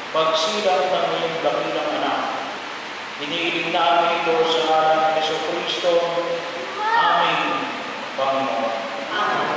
pagsilang ng iyong dakilang anak. Iniiling namin ito sa ngalan ng Jesucristo. Amen, Panginoon. Amen.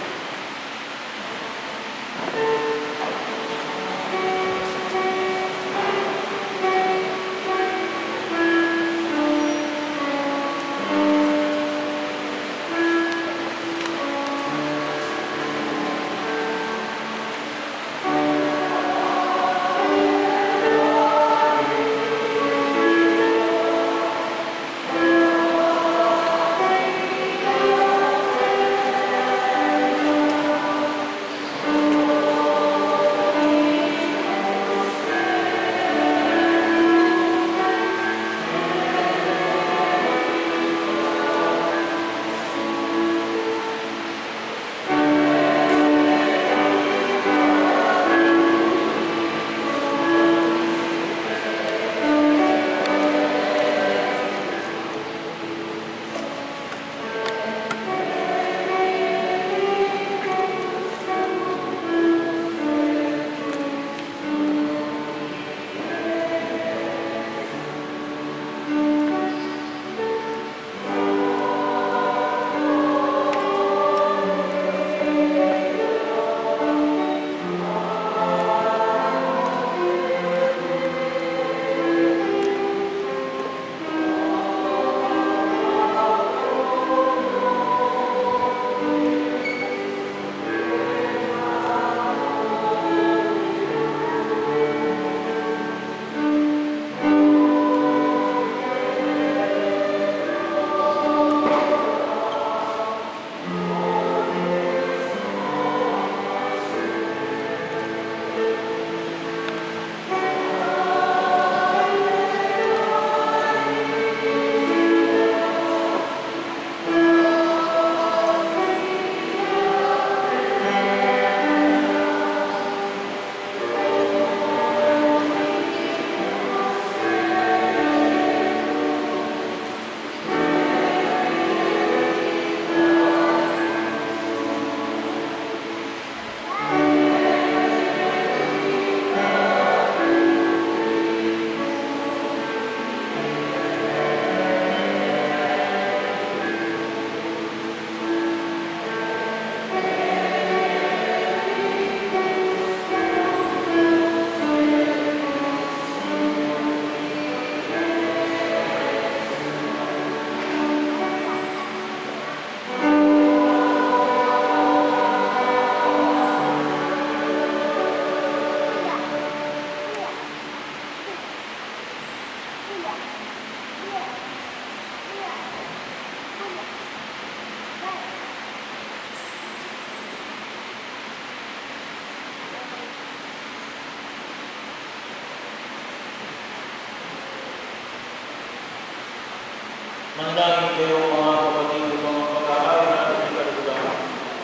Manalangin kayo mga kapatid ng mga pag-aaral natin ng kaluluwa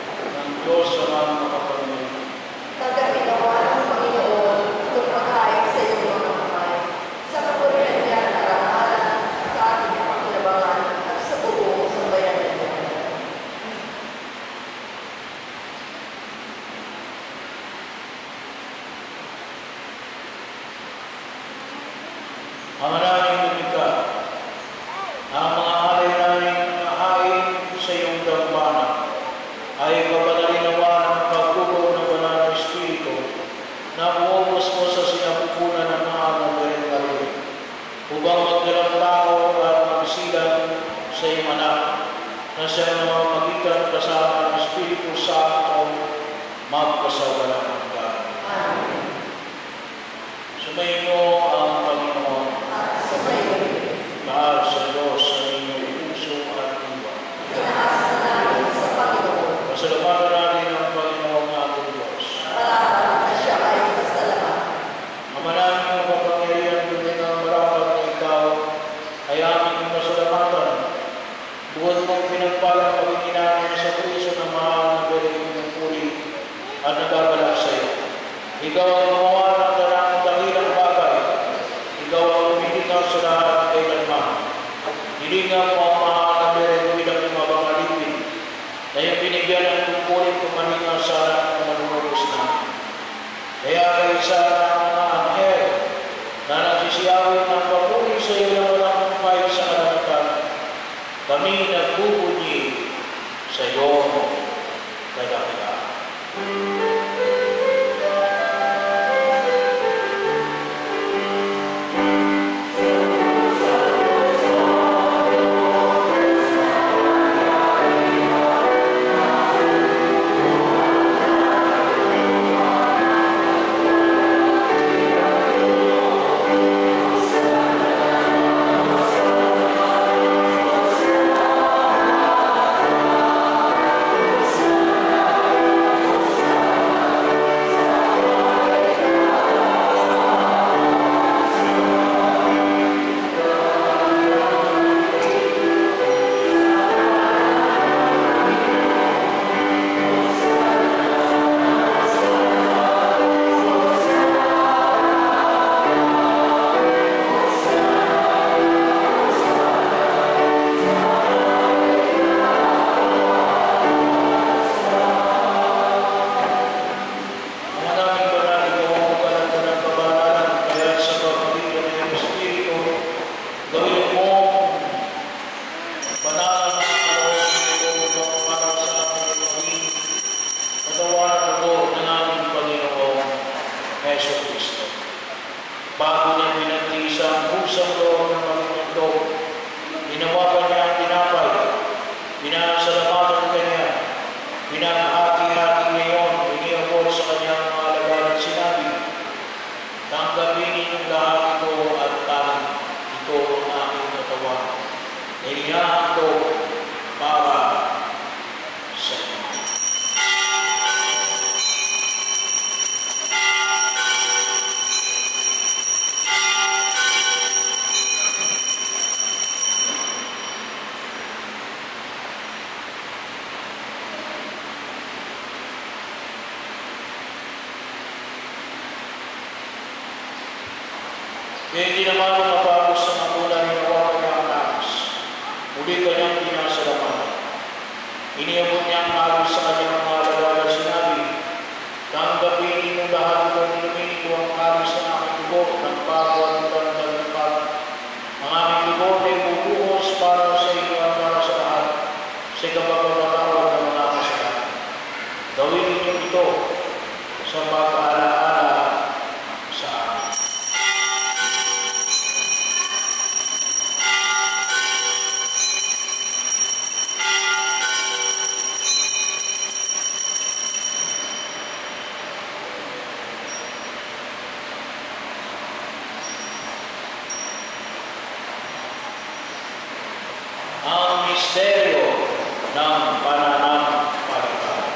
ng Diyos sa mga makapagmay. Tagapinawa ng Panginoon itong pagkain sa iyong mga kamay, sa kapurihan niya at arangalan sa ating pakinabangan at sa buong sambayanan niya. Ang maraming lumika, ang mga alay namin hain sa iyong dambana ay kapanalinawa ng pagtugaw ng banal na Espiritu na umuubos mo sa sinapupunan ng mga nagdaring-daring upang magdalang tao at magsilang sa iyong anak na siyang namamagitan kasama ng Espiritu Santo magkasawalang hanggan. Amen. Sumayin mo ang Panginoon. Mahal sa Diyos sa inyong puso at diwa. Tinaas na namin sa Panginoon. Pasalamatan natin ang Panginoon ating Diyos. Malaman na siya ay masalamat. Ama namin ang kapangyarihan duling ang marapat na ikaw ay aming masalamatan. Bukod mong pinagpalang pagiging namin sa priso ng mahal na galing ng puri at nagagalak sa iyo. Ikaw ang gumawa ng darang dakilang bagay. Ikaw ang umilingaw sa lahat kailanman. Hilingan mo ang mahal na galing bilang ng mga bangalipin na yung binigyan ng tungkulin kumalingaw sa anak ng manunubos namin. Kaya kayo sa mga anghel Yesu Kristo. Bago niya pinagtiisa ang pusang loob ng maging mundo, ginawa niya ang tinapay, pinasalamatan kanya, pinahati-hati ngayon, iniabot sa kanyang mga alagad at sinabi, tanggapin ninyong lahat ito at tanin, ito ang aking katawan, na inihahandog para sa inyo. Kaya hindi naman matapos sa magulang ni Nawa niya ang nais. Muli kanyang pinasalamatan. Iniabot niya ang nais sa kanyang mga alagad at sinabi, tanggapin ninyong lahat ito, nilumin ito ang nais ng aking dugo ng bago at ng ang aming dugo ay bubuhos para sa inyo at para sa lahat sa kapagpapatawad ng mga kasalanan. Gawin ninyo ito sa pag-aalaala sa akin. Ang misteryo ng pananampalataya.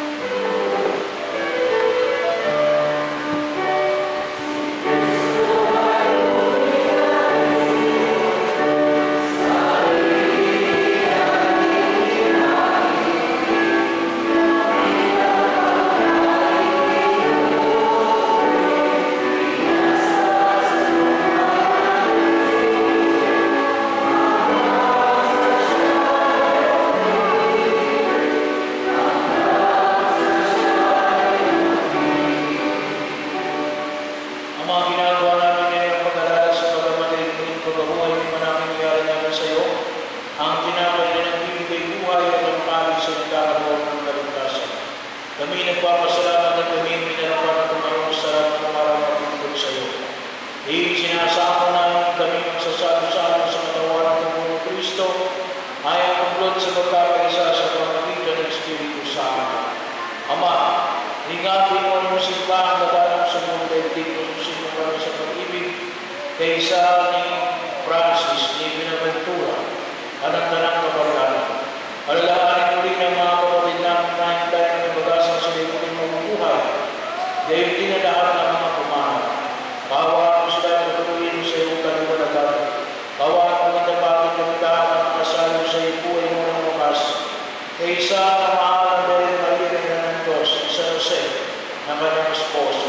Ang mga ginagawa namin ngayon ang pag-alala sa pagkamatay ng pagkabuhay ng manaming nangyari namin sa iyo, ang tinapay na nagbibigay buhay at ang kalit sa nagkakaroon ng kaligtasan. Kami nagpapasalamat at kami minarapat at tumarong sa sarap ng maraming sa iyo. Sinasama namin kami magsasalo-salo sa katawan ng buong Kristo ay ang kuglot sa pagkakaisa sa pamamagitan ng Espiritu Santo. Ama, ingapin mo ang simbahan na dalam sa mundo daigdig mo susin mo kami sa pag-ibig kaysa ni Francis, ni Binaventura, anak na ng kabargalan. Alalahanin mo rin ang mga kapatid namin na hintay ng ibagasang sa libutin mong buhay. Gayon din ang lahat ng mga pumahan. Bawaan mo sila at patuloyin mo sa iyong kaliwanagan. Bawaan mo ang dapat ng lahat ng kasalo sa iyong buhay mo ng wakas. Kaysa ang maalang dahil Maria ng Diyos, San Jose, na kanyang esposo.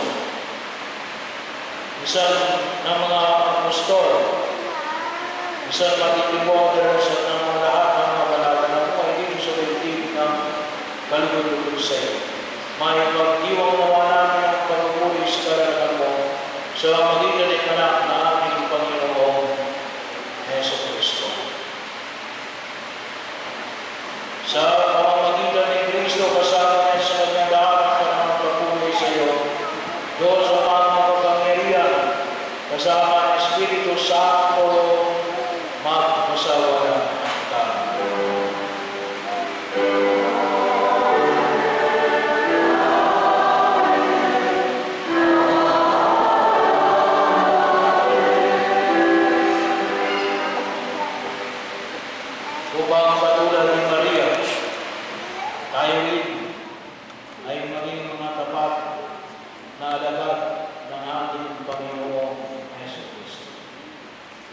Isang ng mga apostol, isang matitibong sa ng lahat ng mga banal na buhay dito sa daigdig ng kalugod-lugod sa iyo. May magdiwang nawa namin ang pagpupuri sa karanasan mo sa magitan ng anak na aming Panginoong Yesu Kristo. Sa pamamagitan ni Kristo, kasama niya sa kanyang lahat ng panahon pagpupuri sa iyo, Diyos ang mga kapangyarihan, kasama ng Espiritu Santo, magpasawalan tayo. Upang katulad ni Maria, tayo rin ay maging mga tapat na alagad ng ating Panginoong Yesu Kristo.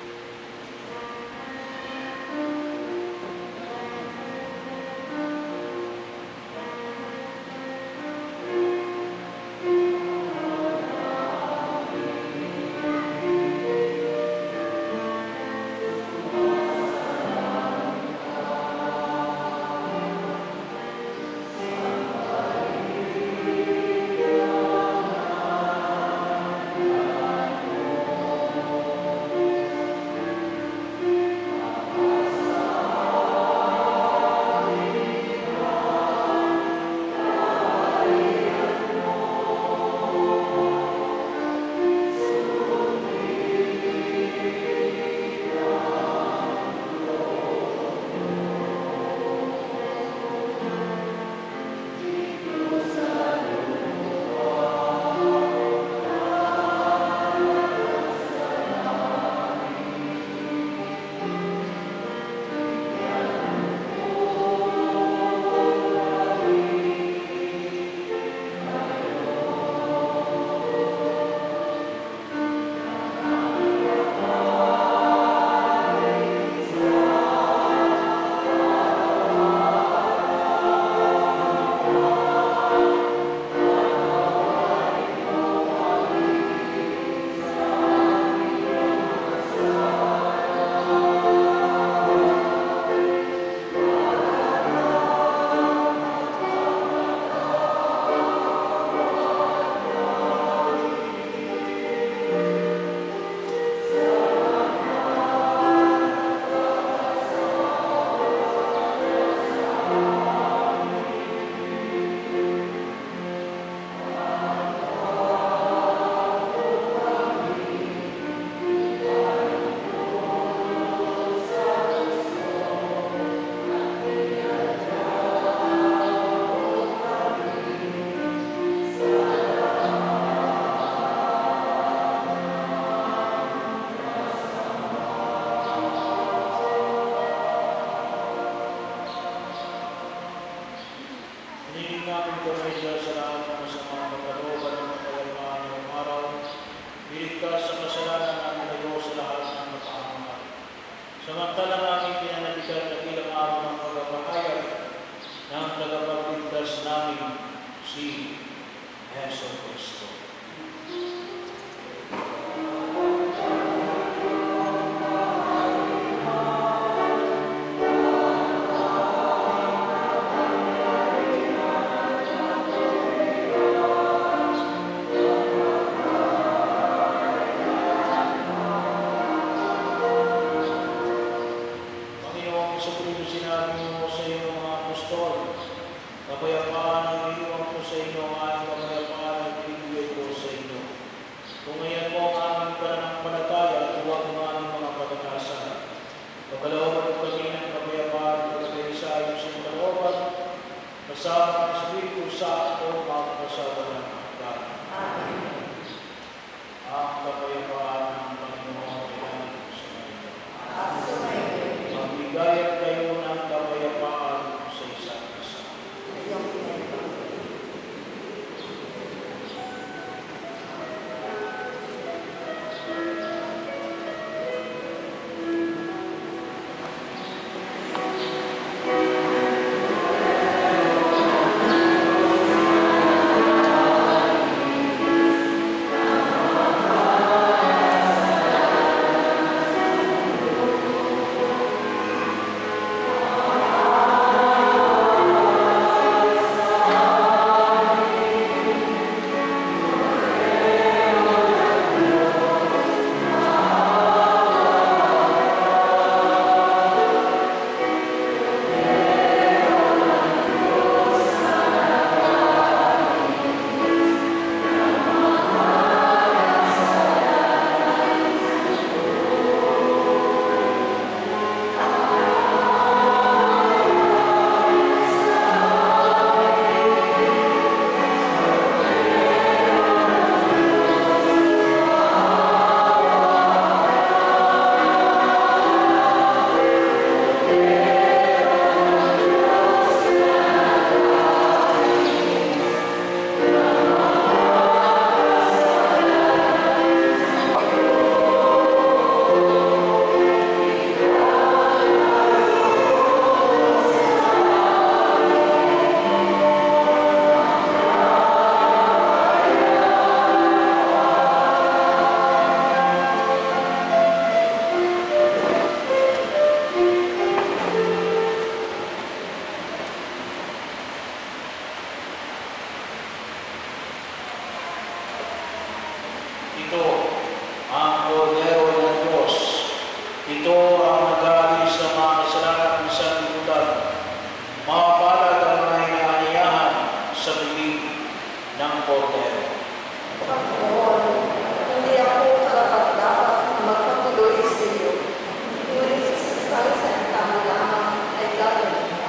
ligtas sa kasalanan namin kayo sa lahat ng napahamakan. Samantalang aming pinanaligan na ilang araw ng pagpapahayag ng tagapagligtas namin, si Jessie Cristo. Kapayapaan ang iniwan ko sa inyo, at kapayapaan ang ibibigay ko sa inyo. Tungayan mo ang aming pananampalataya at huwag ang aming mga pagkakasal. Pagkalooban ko kami ng kapayapaan at pagkakaisa sa iyong kalooban, kasama ang Espiritu Santo, magpasawalan ng hanggan. Amen. Ang kapayapaan ng Panginoon ay namin sa inyo. Magbigayan kayo ng kapayapaan sa isa't isa. Ito ang Kordero ng Diyos. Ito ang nag-aalis sa mga kasalanan ng sanlibutan. Mapapalad ang mga inaaniyahan sa bibig ng Kordero. Panginoon, hindi ako karapat-dapat na magpatuloy sa iyo. Ngunit sa salita mo lamang ay gagawin ka.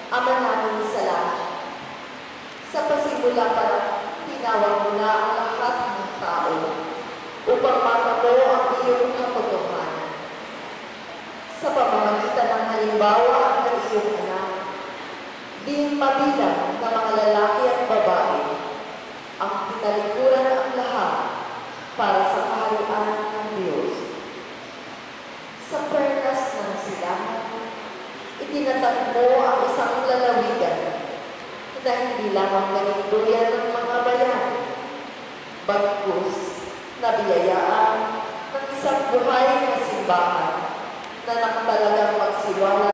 Ama namin sa langit, sa pasimula pa tinawag mo na ang lahat ng tao upang matamo ang iyong katotohanan. Sa pamamagitan ng halimbawa ng iyong anak, di mabilang na mga lalaki at babae ang tinalikuran ang lahat para sa kaharian ng Diyos. Sa pernas ng silangan, itinatag mo ang isang lalawigan na hindi lamang naninduyan ng mga bayan, bagkus na biyayaan ng isang buhay na simbahan na nakatalagang magsiwala